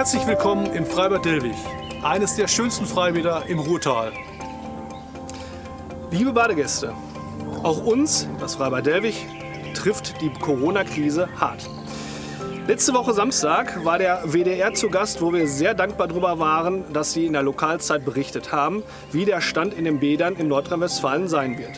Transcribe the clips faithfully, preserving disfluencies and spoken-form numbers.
Herzlich willkommen im Freibad Dillwig, eines der schönsten Freibäder im Ruhrtal. Liebe Badegäste, auch uns, das Freibad Dillwig, trifft die Corona-Krise hart. Letzte Woche Samstag war der W D R zu Gast, wo wir sehr dankbar darüber waren, dass sie in der Lokalzeit berichtet haben, wie der Stand in den Bädern in Nordrhein-Westfalen sein wird.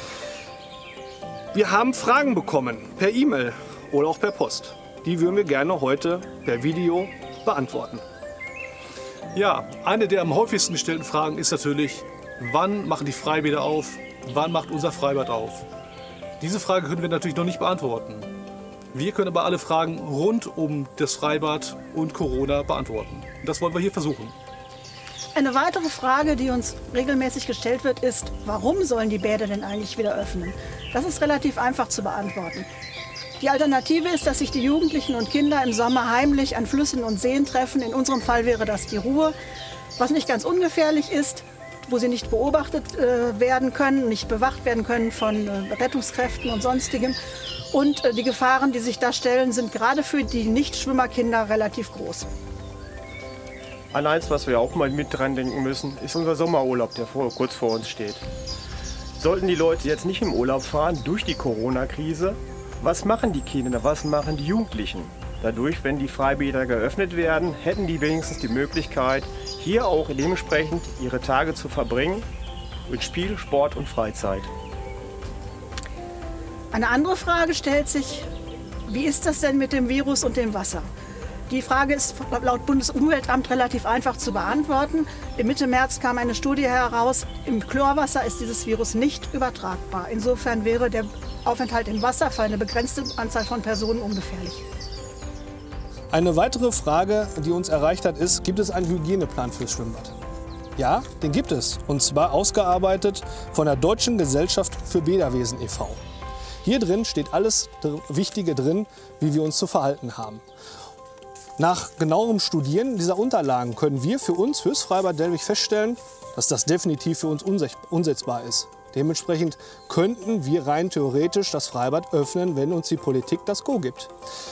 Wir haben Fragen bekommen, per E-Mail oder auch per Post. Die würden wir gerne heute per Video beantworten. Ja, eine der am häufigsten gestellten Fragen ist natürlich, wann machen die Freibäder auf? Wann macht unser Freibad auf? Diese Frage können wir natürlich noch nicht beantworten. Wir können aber alle Fragen rund um das Freibad und Corona beantworten. Und das wollen wir hier versuchen. Eine weitere Frage, die uns regelmäßig gestellt wird, ist, warum sollen die Bäder denn eigentlich wieder öffnen? Das ist relativ einfach zu beantworten. Die Alternative ist, dass sich die Jugendlichen und Kinder im Sommer heimlich an Flüssen und Seen treffen. In unserem Fall wäre das die Ruhr, was nicht ganz ungefährlich ist, wo sie nicht beobachtet äh, werden können, nicht bewacht werden können von äh, Rettungskräften und Sonstigem. Und äh, die Gefahren, die sich da stellen, sind gerade für die Nichtschwimmerkinder relativ groß. An eins, was wir auch mal mit dran denken müssen, ist unser Sommerurlaub, der vor, kurz vor uns steht. Sollten die Leute jetzt nicht im Urlaub fahren durch die Corona-Krise, was machen die Kinder, was machen die Jugendlichen? Dadurch, wenn die Freibäder geöffnet werden, hätten die wenigstens die Möglichkeit, hier auch dementsprechend ihre Tage zu verbringen mit Spiel, Sport und Freizeit. Eine andere Frage stellt sich, wie ist das denn mit dem Virus und dem Wasser? Die Frage ist laut Bundesumweltamt relativ einfach zu beantworten. Im Mitte März kam eine Studie heraus, im Chlorwasser ist dieses Virus nicht übertragbar. Insofern wäre der Aufenthalt im Wasser für eine begrenzte Anzahl von Personen ungefährlich. Eine weitere Frage, die uns erreicht hat, ist, gibt es einen Hygieneplan fürs Schwimmbad? Ja, den gibt es, und zwar ausgearbeitet von der Deutschen Gesellschaft für Bäderwesen e V Hier drin steht alles Wichtige drin, wie wir uns zu verhalten haben. Nach genauerem Studieren dieser Unterlagen können wir für uns, fürs Freibad Dillwig, feststellen, dass das definitiv für uns unsetzbar ist. Dementsprechend könnten wir rein theoretisch das Freibad öffnen, wenn uns die Politik das Go gibt.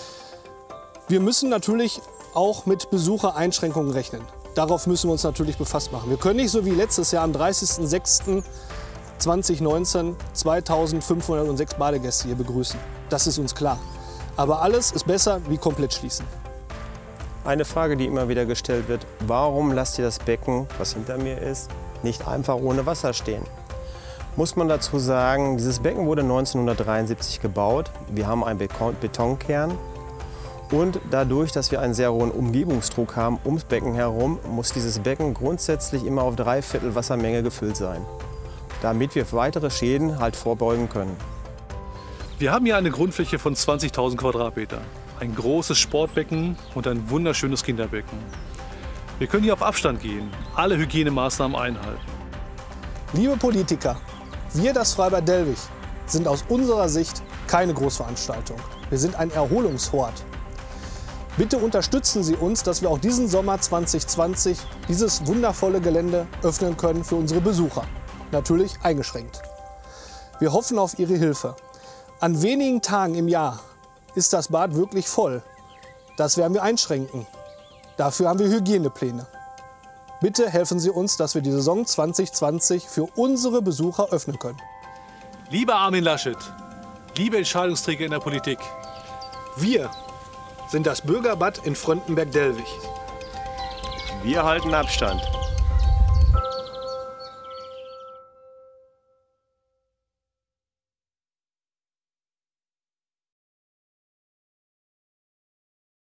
Wir müssen natürlich auch mit Besuchereinschränkungen rechnen. Darauf müssen wir uns natürlich befasst machen. Wir können nicht so wie letztes Jahr am dreißigsten sechsten zweitausendneunzehn zweitausendfünfhundertsechs Badegäste hier begrüßen. Das ist uns klar. Aber alles ist besser wie komplett schließen. Eine Frage, die immer wieder gestellt wird, warum lasst ihr das Becken, was hinter mir ist, nicht einfach ohne Wasser stehen? Muss man dazu sagen, dieses Becken wurde neunzehnhundertdreiundsiebzig gebaut. Wir haben einen Betonkern. Und dadurch, dass wir einen sehr hohen Umgebungsdruck haben ums Becken herum, muss dieses Becken grundsätzlich immer auf drei Viertel Wassermenge gefüllt sein, damit wir weitere Schäden halt vorbeugen können. Wir haben hier eine Grundfläche von zwanzigtausend Quadratmeter, ein großes Sportbecken und ein wunderschönes Kinderbecken. Wir können hier auf Abstand gehen, alle Hygienemaßnahmen einhalten. Liebe Politiker, wir, das Freibad Dillwig, sind aus unserer Sicht keine Großveranstaltung. Wir sind ein Erholungshort. Bitte unterstützen Sie uns, dass wir auch diesen Sommer zwanzig zwanzig dieses wundervolle Gelände öffnen können für unsere Besucher. Natürlich eingeschränkt. Wir hoffen auf Ihre Hilfe. An wenigen Tagen im Jahr ist das Bad wirklich voll. Das werden wir einschränken. Dafür haben wir Hygienepläne. Bitte helfen Sie uns, dass wir die Saison zwanzig zwanzig für unsere Besucher öffnen können. Lieber Armin Laschet, liebe Entscheidungsträger in der Politik, wir sind das Bürgerbad in Fröndenberg-Dellwig. Wir halten Abstand.